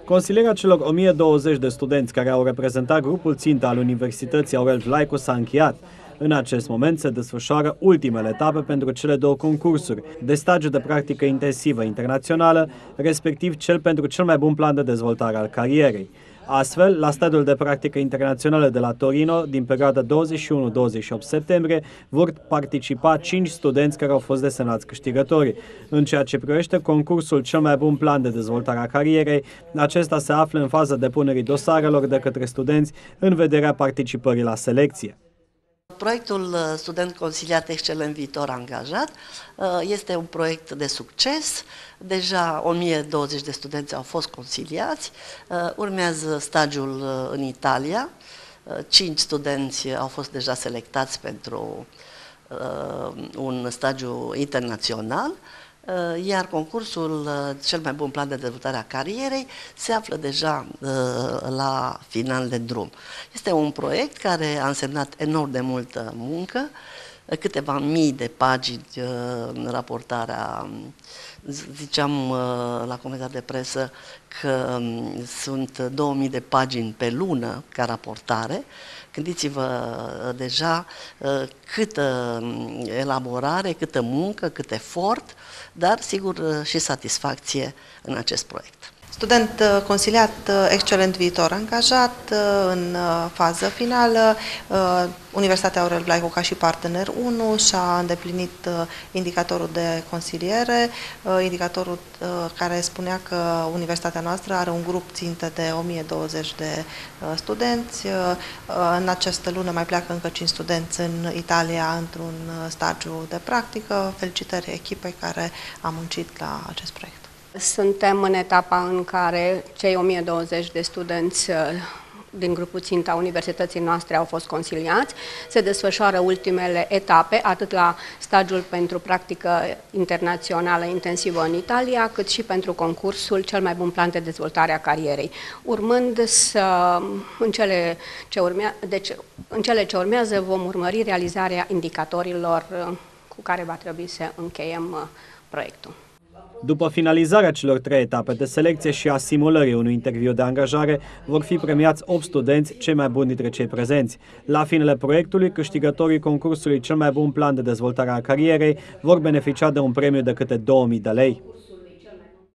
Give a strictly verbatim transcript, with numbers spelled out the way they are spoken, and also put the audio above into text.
Consilierea celor o mie douăzeci de studenți care au reprezentat grupul țintă al Universității Aurel Vlaicu s-a încheiat. În acest moment se desfășoară ultimele etape pentru cele două concursuri de stagiu de practică intensivă internațională, respectiv cel pentru cel mai bun plan de dezvoltare al carierei. Astfel, la stadiul de practică internațională de la Torino, din perioada douăzeci și unu douăzeci și opt septembrie, vor participa cinci studenți care au fost desemnați câștigători. În ceea ce privește concursul cel mai bun plan de dezvoltare a carierei, acesta se află în faza depunerii dosarelor de către studenți în vederea participării la selecție. Proiectul Student Consiliat Excelent Viitor Angajat este un proiect de succes. Deja o mie douăzeci de studenți au fost consiliați. Urmează stagiul în Italia. Cinci studenți au fost deja selectați pentru un stagiu internațional. Iar concursul cel mai bun plan de dezvoltare a carierei se află deja uh, la final de drum. Este un proiect care a însemnat enorm de multă muncă, câteva mii de pagini uh, în raportarea. Ziceam uh, la conferința de presă că um, sunt două mii de pagini pe lună ca raportare. Gândiți-vă uh, deja uh, câtă elaborare, câtă muncă, cât efort, dar sigur și satisfacție în acest proiect. Student consiliat excelent viitor angajat în fază finală, Universitatea Aurel Vlaicu ca și partener unu și-a îndeplinit indicatorul de consiliere, indicatorul care spunea că universitatea noastră are un grup țintă de o mie douăzeci de studenți. În această lună mai pleacă încă cinci studenți în Italia într-un stagiu de practică. Felicitări echipei care a muncit la acest proiect. Suntem în etapa în care cei o mie douăzeci de studenți din grupul țintă a universității noastre au fost consiliați. Se desfășoară ultimele etape, atât la stagiul pentru practică internațională intensivă în Italia, cât și pentru concursul cel mai bun plan de dezvoltare a carierei. Urmând să, în cele ce urmează, deci, în cele ce urmează vom urmări realizarea indicatorilor cu care va trebui să încheiem proiectul. După finalizarea celor trei etape de selecție și a simulării unui interviu de angajare, vor fi premiați opt studenți, cei mai buni dintre cei prezenți. La finele proiectului, câștigătorii concursului cel mai bun plan de dezvoltare a carierei vor beneficia de un premiu de câte două mii de lei.